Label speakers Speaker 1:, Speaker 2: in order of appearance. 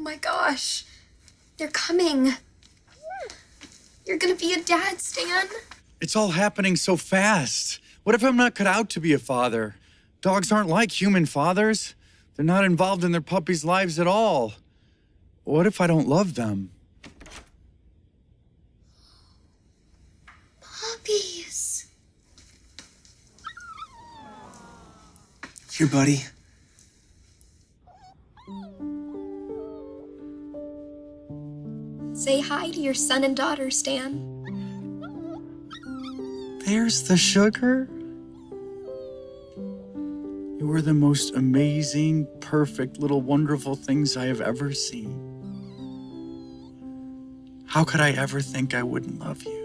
Speaker 1: my gosh. They're coming. You're gonna be a dad, Stan.
Speaker 2: It's all happening so fast. What if I'm not cut out to be a father? Dogs aren't like human fathers. They're not involved in their puppies' lives at all. What if I don't love them?
Speaker 1: Puppies.
Speaker 3: Here, buddy.
Speaker 1: Say hi to your son and daughter, Stan.
Speaker 2: There's the sugar. You were the most amazing, perfect, little wonderful things I have ever seen. How could I ever think I wouldn't love you?